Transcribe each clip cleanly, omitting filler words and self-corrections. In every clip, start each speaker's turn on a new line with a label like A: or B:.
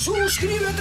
A: ¡Suscríbete!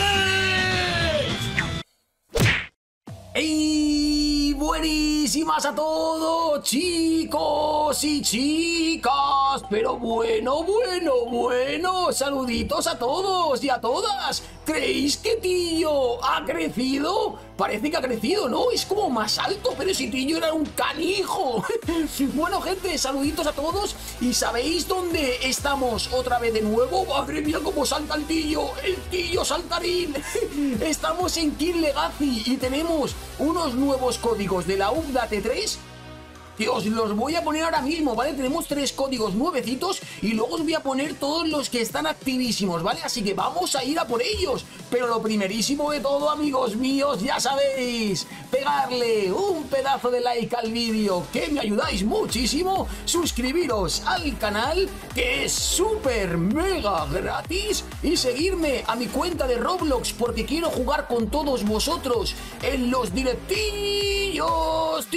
A: ¡Ey! Buenísimas a todos, chicos y chicas. Pero bueno, saluditos a todos y a todas. ¿Creéis que Tillo ha crecido? Parece que ha crecido, ¿no? Es como más alto, pero ese Tillo era un canijo. Bueno, gente, saluditos a todos. ¿Y sabéis dónde estamos otra vez de nuevo? ¡Madre mía, cómo salta el Tillo saltarín! Estamos en King Legacy y tenemos unos nuevos códigos de la Update 3 que os los voy a poner ahora mismo, ¿vale? Tenemos 3 códigos nuevecitos y luego os voy a poner todos los que están activísimos, ¿vale? Así que vamos a ir a por ellos. Pero lo primerísimo de todo, amigos míos, ya sabéis, pegarle un pedazo de like al vídeo, que me ayudáis muchísimo, suscribiros al canal, que es súper mega gratis, y seguirme a mi cuenta de Roblox, porque quiero jugar con todos vosotros en los directillos,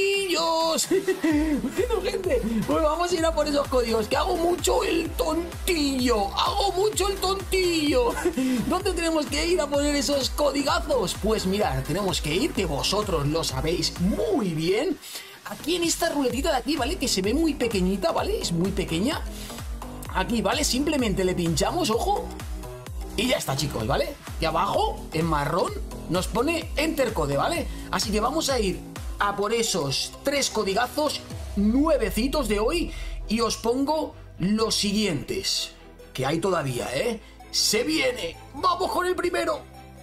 A: Bueno, gente, pues vamos a ir a por esos códigos, que hago mucho el tontillo. ¿Dónde tenemos que ir a poner esos codigazos? Pues mirad, tenemos que ir, que vosotros lo sabéis muy bien, aquí en esta ruletita de aquí, ¿vale? Que se ve muy pequeñita, ¿vale? Es muy pequeña. Aquí, ¿vale? Simplemente le pinchamos, ojo, y ya está, chicos, ¿vale? Y abajo, en marrón, nos pone Enter Code, ¿vale? Así que vamos a ir a por esos 3 codigazos nuevecitos de hoy y os pongo los siguientes, que hay todavía, ¿eh? ¡Se viene! ¡Vamos con el primero!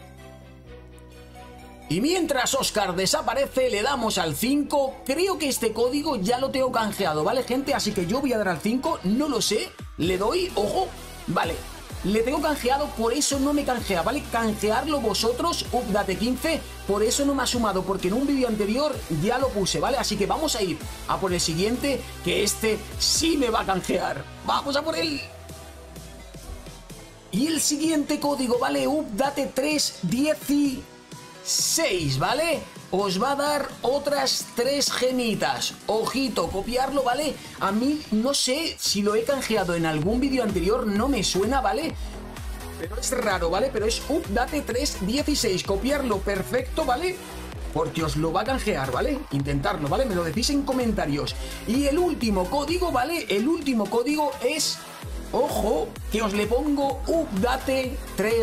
A: Y mientras Oscar desaparece, le damos al 5. Creo que este código ya lo tengo canjeado, ¿vale, gente? Así que yo voy a dar al 5, no lo sé. Le doy, ojo, vale. Le tengo canjeado, por eso no me canjea, ¿vale? Canjearlo vosotros, Update 15, por eso no me ha sumado, porque en un vídeo anterior ya lo puse, ¿vale? Así que vamos a ir a por el siguiente, que este sí me va a canjear. ¡Vamos a por él! Y el siguiente código, ¿vale? Update 316, ¿vale? Os va a dar otras 3 gemitas. Ojito, copiarlo, ¿vale? A mí no sé si lo he canjeado en algún vídeo anterior, no me suena, ¿vale? Pero es raro, ¿vale? Pero es Update 316. Copiarlo perfecto, ¿vale? Porque os lo va a canjear, ¿vale? Intentarlo, ¿vale? Me lo decís en comentarios. Y el último código, ¿vale? El último código es... Ojo, que os le pongo Update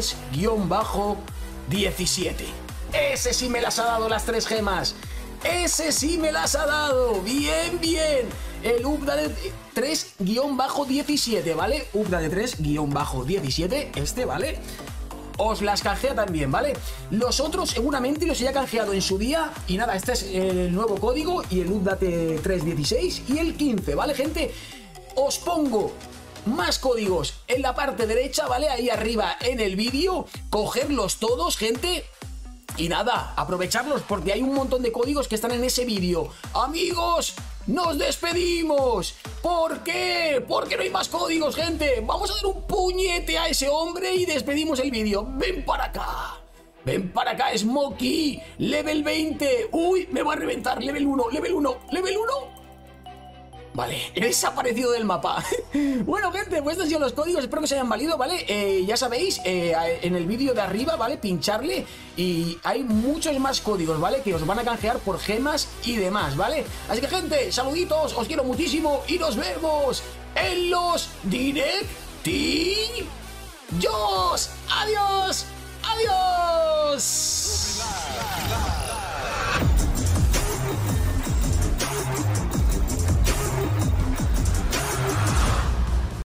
A: 3-17. Ese sí me las ha dado las 3 gemas. Ese sí me las ha dado. Bien, bien. El Update 3-17, ¿vale? Update 3-17, este, ¿vale? Os las canjea también, ¿vale? Los otros seguramente los haya canjeado en su día. Y nada, este es el nuevo código y el Update 3-16 y el 15, ¿vale, gente? Os pongo más códigos en la parte derecha, ¿vale? Ahí arriba en el vídeo. Cogerlos todos, gente. Y nada, aprovecharlos porque hay un montón de códigos que están en ese vídeo. Amigos, nos despedimos. ¿Por qué? Porque no hay más códigos, gente. Vamos a dar un puñete a ese hombre y despedimos el vídeo. Ven para acá. Ven para acá, Smokey. Level 20. Uy, me va a reventar. Level 1, level 1, level 1. Vale, he desaparecido del mapa. Bueno, gente, pues estos han sido los códigos. Espero que os hayan valido, ¿vale? Ya sabéis, en el vídeo de arriba, ¿vale? Pincharle y hay muchos más códigos, ¿vale? Que os van a canjear por gemas y demás, ¿vale? Así que, gente, saluditos, os quiero muchísimo y nos vemos en los directillos.